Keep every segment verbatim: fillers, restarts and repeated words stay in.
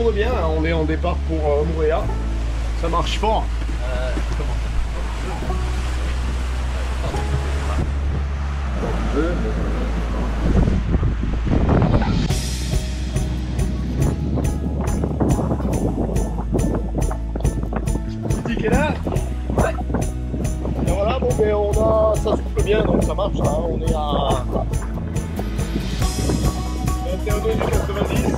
tourne bien, hein. On est en départ pour euh, Moorea. Ça marche fort. Euh, comment Qui est là? Ouais. Et voilà, bon ben on a, ça souffle bien donc ça marche, hein. On est à vingt et un degrés quatre-vingt-dix.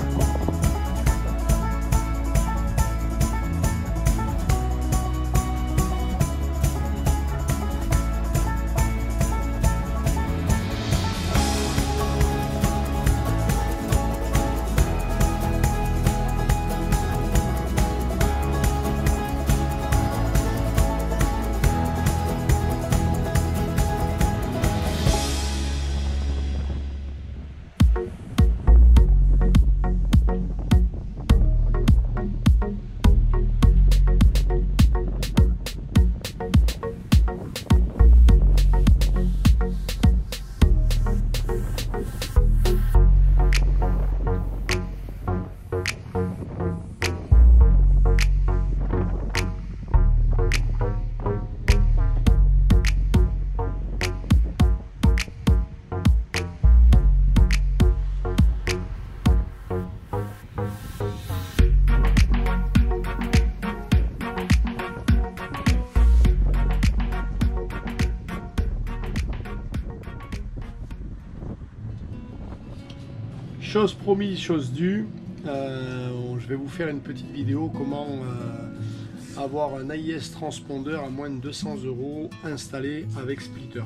Chose promise, chose due, euh, je vais vous faire une petite vidéo comment euh, avoir un A I S transpondeur à moins de deux cents euros installé avec splitter.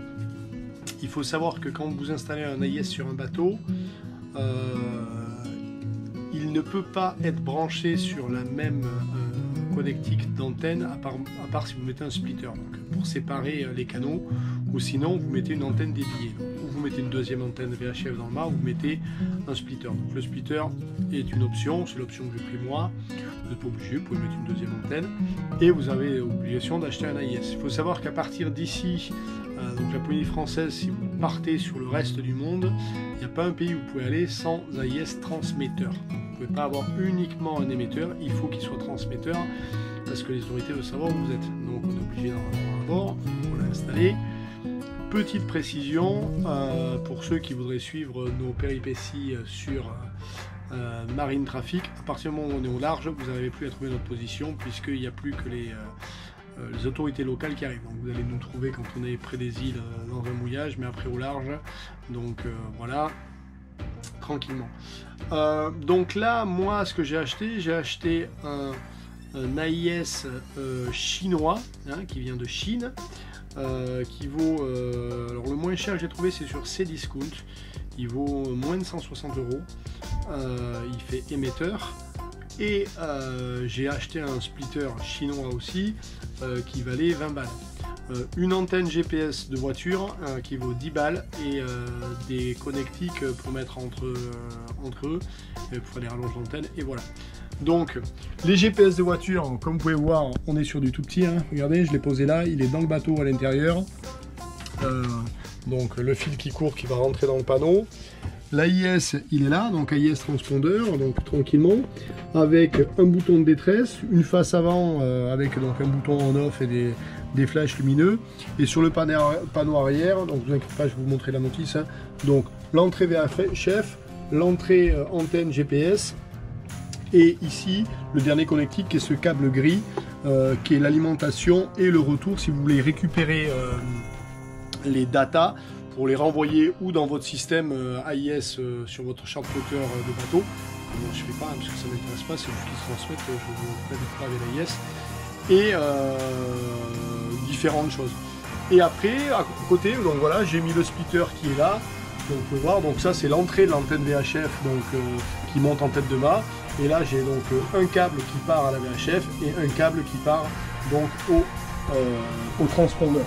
Il faut savoir que quand vous installez un A I S sur un bateau, euh, il ne peut pas être branché sur la même euh, connectique d'antenne à part, à part si vous mettez un splitter, donc pour séparer les canaux, ou sinon vous mettez une antenne dédiée. Vous mettez une deuxième antenne V H F dans le mât, vous mettez un splitter. Donc le splitter est une option, c'est l'option que j'ai pris moi. Vous n'êtes pas obligé, vous pouvez mettre une deuxième antenne et vous avez l'obligation d'acheter un A I S. Il faut savoir qu'à partir d'ici, euh, donc la Polynésie française, si vous partez sur le reste du monde, il n'y a pas un pays où vous pouvez aller sans A I S transmetteur. Donc, vous ne pouvez pas avoir uniquement un émetteur, il faut qu'il soit transmetteur parce que les autorités veulent savoir où vous êtes. Donc on est obligé d'en avoir un bord, on l'a installé. Petite précision euh, pour ceux qui voudraient suivre nos péripéties sur euh, Marine Traffic, à partir du moment où on est au large, vous n'arrivez plus à trouver notre position puisqu'il n'y a plus que les, euh, les autorités locales qui arrivent. Donc vous allez nous trouver quand on est près des îles euh, dans un mouillage, mais après au large. Donc euh, voilà, tranquillement. Euh, donc là, moi, ce que j'ai acheté, j'ai acheté un, un A I S euh, chinois hein, qui vient de Chine. Euh, qui vaut, euh, alors le moins cher que j'ai trouvé c'est sur Cdiscount, il vaut moins de cent soixante euros, euh, il fait émetteur et euh, j'ai acheté un splitter chinois aussi euh, qui valait vingt balles, euh, une antenne G P S de voiture euh, qui vaut dix balles et euh, des connectiques pour mettre entre, euh, entre eux pour faire des rallonges d'antenne et voilà. Donc les G P S de voiture, comme vous pouvez voir, on est sur du tout petit, hein. Regardez, je l'ai posé là, il est dans le bateau à l'intérieur. Euh, donc le fil qui court qui va rentrer dans le panneau. L'A I S, il est là, donc A I S transpondeur, donc tranquillement, avec un bouton de détresse, une face avant euh, avec donc un bouton on-off et des, des flashs lumineux. Et sur le panneau, panneau arrière, donc ne vous inquiétez pas, je vais vous montrer la notice, hein. Donc l'entrée V H F, l'entrée euh, antenne G P S. Et ici, le dernier connectique qui est ce câble gris, euh, qui est l'alimentation et le retour si vous voulez récupérer euh, les datas pour les renvoyer ou dans votre système euh, A I S euh, sur votre chartplotter euh, de bateau. Bon, je ne fais pas hein, parce que ça ne m'intéresse pas, c'est vous qui transmettent, je vous invite pas avec l'A I S. Et euh, différentes choses. Et après, à côté, donc voilà, j'ai mis le splitter qui est là. Donc, vous pouvez voir, donc ça c'est l'entrée de l'antenne V H F donc, euh, qui monte en tête de mât. Et là j'ai donc euh, un câble qui part à la V H F et un câble qui part donc au, euh, au transpondeur.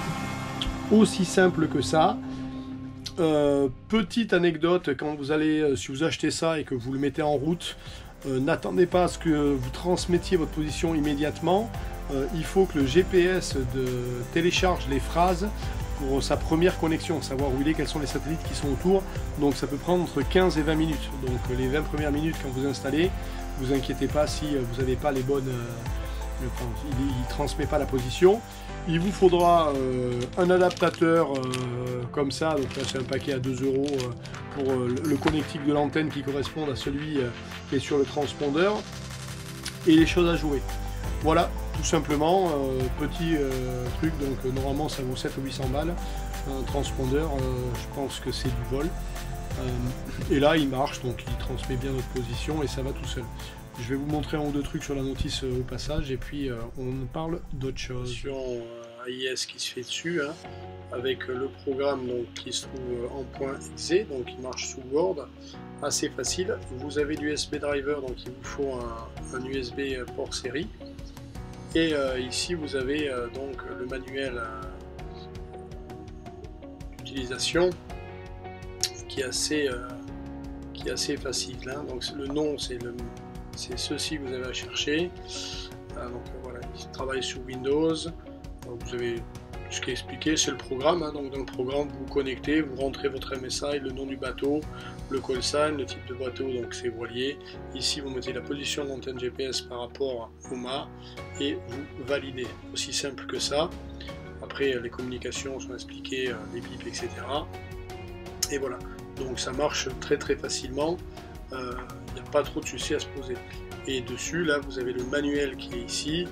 Aussi simple que ça. Euh, petite anecdote, quand vous allez, euh, si vous achetez ça et que vous le mettez en route, euh, n'attendez pas à ce que vous transmettiez votre position immédiatement. Euh, il faut que le G P S de télécharge les phrases pour sa première connexion, savoir où il est, quels sont les satellites qui sont autour. Donc ça peut prendre entre quinze et vingt minutes. Donc les vingt premières minutes quand vous installez, vous inquiétez pas si vous n'avez pas les bonnes... Euh, il ne transmet pas la position. Il vous faudra euh, un adaptateur euh, comme ça, donc là c'est un paquet à deux euros euh, pour euh, le connectique de l'antenne qui correspond à celui euh, qui est sur le transpondeur, et les choses à jouer. Voilà, tout simplement, euh, petit euh, truc, donc euh, normalement ça vaut sept ou huit cents balles, un transpondeur, euh, je pense que c'est du vol. Euh, et là il marche, donc il transmet bien notre position et ça va tout seul. Je vais vous montrer un ou deux trucs sur la notice euh, au passage, et puis euh, on parle d'autre chose. Euh, A I S qui se fait dessus, hein, avec le programme donc, qui se trouve en point .exe, donc il marche sous Word, assez facile. Vous avez l'U S B driver, donc il vous faut un, un U S B port série. Et euh, ici vous avez euh, donc le manuel euh, d'utilisation qui est assez, euh, qui est assez facile. Hein. Donc le nom c'est le c'est ceci que vous avez à chercher. Euh, donc voilà, il travaille sous Windows. Donc, vous avez ce qui est expliqué, c'est le programme. Hein. Donc dans le programme, vous vous connectez, vous rentrez votre M S I, le nom du bateau, le call sign, le type de bateau, donc c'est voilier. Ici, vous mettez la position de l'antenne G P S par rapport au mât et vous validez. Aussi simple que ça. Après, les communications sont expliquées, les bips, et cetera. Et voilà. Donc ça marche très très facilement. Il euh, n'y a pas trop de soucis à se poser. Et dessus, là, vous avez le manuel qui est ici,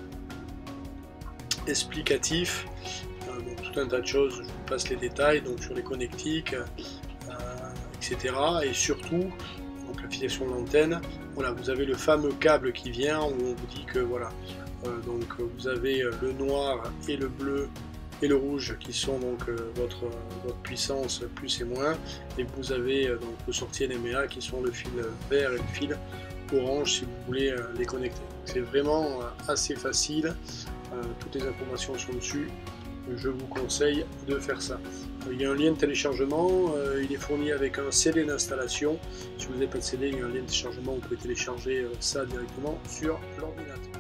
explicatif, euh, donc tout un tas de choses, je vous passe les détails, donc sur les connectiques, euh, et cetera. Et surtout, donc la fixation de l'antenne, voilà, vous avez le fameux câble qui vient, où on vous dit que voilà, euh, donc vous avez le noir et le bleu et le rouge qui sont donc euh, votre, votre puissance plus et moins, et vous avez euh, donc le sortie N M E A qui sont le fil vert et le fil orange si vous voulez euh, les connecter. C'est vraiment euh, assez facile, euh, toutes les informations sont dessus, je vous conseille de faire ça. Euh, il y a un lien de téléchargement, euh, il est fourni avec un C D d'installation. Si vous n'avez pas de C D, il y a un lien de téléchargement, vous pouvez télécharger euh, ça directement sur l'ordinateur.